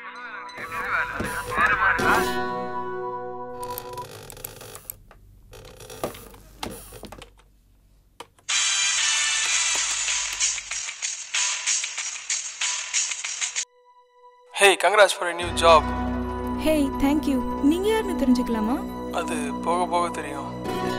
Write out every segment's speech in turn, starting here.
Hey, congrats for a new job. Hey, thank you. நீங்க யாருன்னு தெரிஞ்சுக்கலாமா? அது போக போக தெரியும்.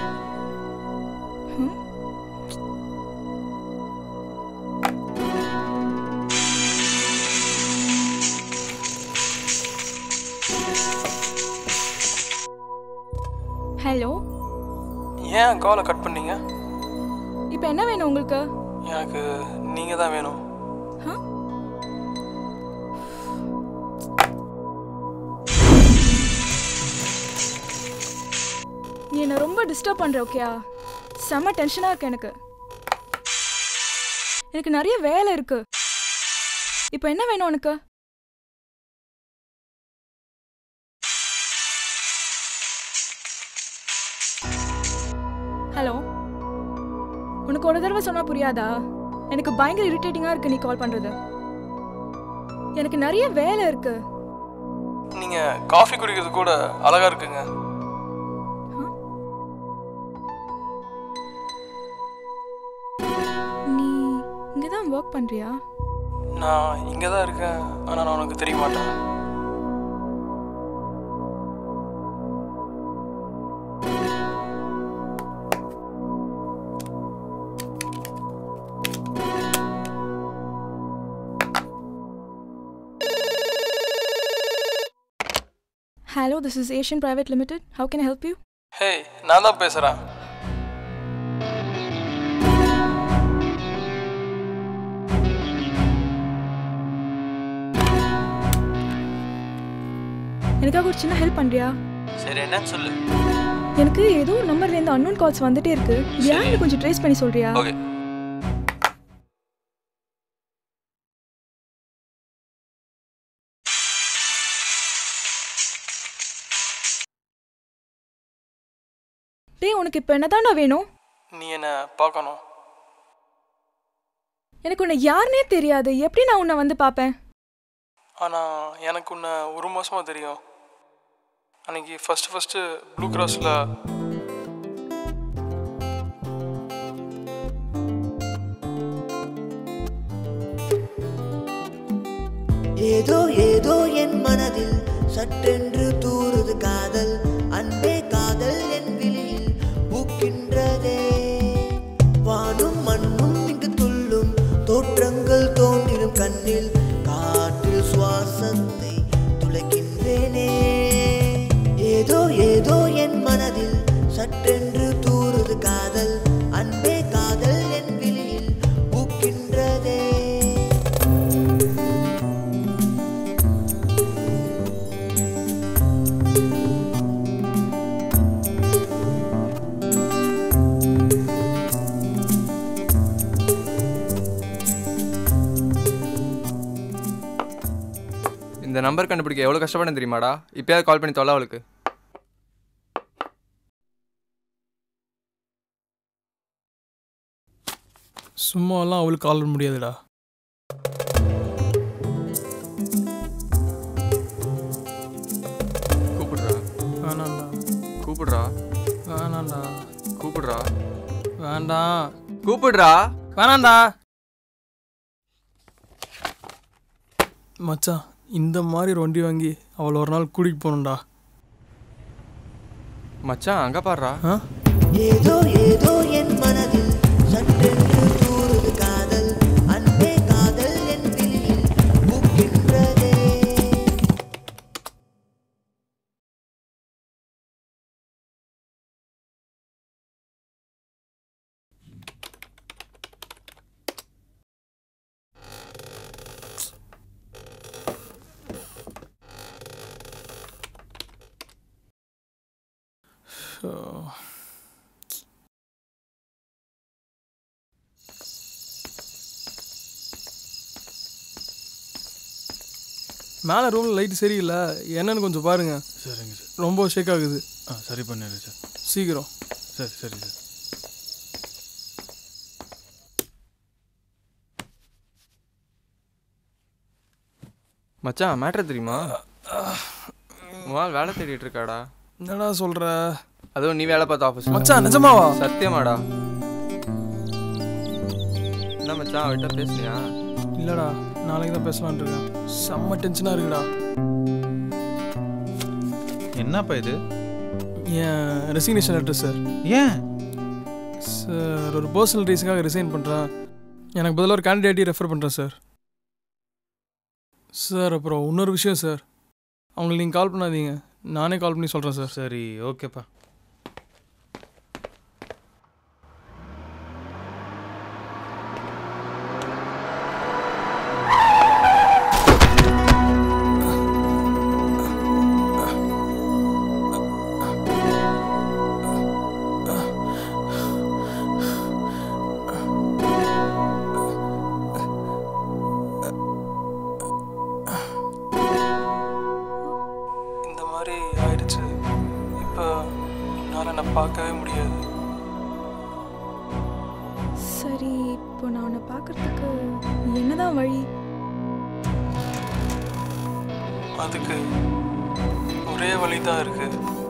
ஹலோ. ஏன் காலை கட் பண்ணீங்க? இப்போ என்ன வேணும் உங்களுக்கு? எனக்கு நீங்க தான் வேணும். நீ என்ன ரொம்ப டிஸ்டர்ப் பண்ற, ஓகேயா? செம்ம டென்ஷனா இருக்கு எனக்கு. எனக்கு நிறைய வேலை இருக்கு. இப்போ என்ன வேணும் உனக்கு? ஹலோ. உனக்கு ஒரு தடவை சொன்னா புரியாதா? எனக்கு பயங்கர இரிட்டேட்டிங்கா இருக்கு நீ கால் பண்றது. எனக்கு நிறைய வேலை இருக்கு. நீங்க காஃபி குடிக்கிறது கூட அழகா இருக்குங்க. நீ இங்க தான் வர்க் பண்றியா? நான் இங்க தான் இருக்கேன், ஆனா நான் உனக்கு தெரிய மாட்டேன். Hello, this is Asian Private Limited. How can I help you? Hey, நான் தான் பேசுறேன். எனக்காக ஒரு சின்ன ஹெல்ப் பண்றியா? சரி, என்னன்னு சொல்லு. எனக்கு ஏதோ நம்பர்ல இருந்து அன்னோன் கால்ஸ் வந்துட்டே இருக்கு. யாருன்னு கொஞ்சம் ட்ரேஸ் பண்ணி சொல்றியா? ஓகே. டேய், உனக்கு இப்போ என்னதான்டா வேணும்? நீ என்ன பார்க்கணும். எனக்கு உன்னை யாருன்னே தெரியாது. எப்படி நான் உன்னை வந்து பார்ப்பேன்? ஆனால் எனக்கு உன்னை ஒரு மாசமாக தெரியும். அன்னைக்கு ஃபஸ்ட்டு ப்ளூ கிராஸில் ஏதோ ஏதோ என் மனதில் சட்டென்று தூறுது காதல். அன்பே காதல் என் விழியில் பூக்கின்றதே. வானும் மண்ணும் இங்கு துள்ளும் தோற்றங்கள் தோன்றிடும் கண்ணில். காற்றில் சுவாசத்தை துளைக்கின்றேனே. ஏதோ ஏதோ என் மனதில் சட்டென்று தூறுது காதல். அன்பே காதல் என் விழியில் பூக்கின்றதே. இந்த நம்பர் கண்டுபிடிக்க எவ்வளோ கஷ்டப்படும் தெரியுமாடா? இப்போயாவது கால் பண்ணி தொலை அவளுக்கு. சும்மாலாம் அவளுக்கு கால் பண்ண முடியாதுடா. கூப்பிடுறா. வேணாண்டா. கூப்பிடுறா. வேணாண்டா. கூப்பிடுறா. வேண்டாம். கூப்பிடுறா. வேணாண்டா. மச்சான், இந்த மாதிரி ஒரு வண்டி வாங்கி அவளை ஒரு நாள் கூட்டிகிட்டு போகணும்டா. மச்சான், அங்கே பாடுறா. ஏதோ ஏதோ என் மனதில் சட்டென்று தூறுது காதல். அன்பே காதல் என் விழியில் பூக்கின்றதே. மேலே ரூமில் லைட்டு சரியில்லை, என்னன்னு கொஞ்சம் பாருங்க. சரிங்க சார். ரொம்ப ஷேக் ஆகுது. சரி பண்ணிடுறேன் சார். சீக்கிரம். சரி சரி சார். மச்சான் மேட்ரு தெரியுமா? உன் வேலை தேடிட்டு இருக்காடா. என்னடா சொல்கிற? அதுவும் நீ வேலை பார்த்த ஆஃபீஸ் மச்சான் நிஜமாவா? சத்தியமாடா. என்ன மச்சான் அவர்கிட்ட பேசுனியா? இல்லைடா, நாளைக்கு தான் பேசலான் இருக்கேன். செம்ம டென்ஷனாக இருக்குடா. என்னப்பா இது? என் ரெசிக்னேஷன் லெட்டர் சார். ஏன் சார், ஒரு பர்சனல் ரீசனுக்காக ரிசைன் பண்ணுறேன். எனக்கு பதிலாக ஒரு கேண்டிடேட்டையும் ரெஃபர் பண்ணுறேன் சார். சார் அப்புறம் இன்னொரு விஷயம் சார், அவங்களுக்கு நீங்கள் கால் பண்ணாதீங்க, நானே கால் பண்ணி சொல்கிறேன் சார். சரி ஓகேப்பா. இந்த மாதிரி ஆயிடுச்சு. இப்போ என்னால் என்னை பார்க்கவே முடியாது. சரி, இப்போ நான் உன்னை பார்க்கறதுக்கு என்னதான் வழி? அதுக்கு ஒரே வழி தான் இருக்குது.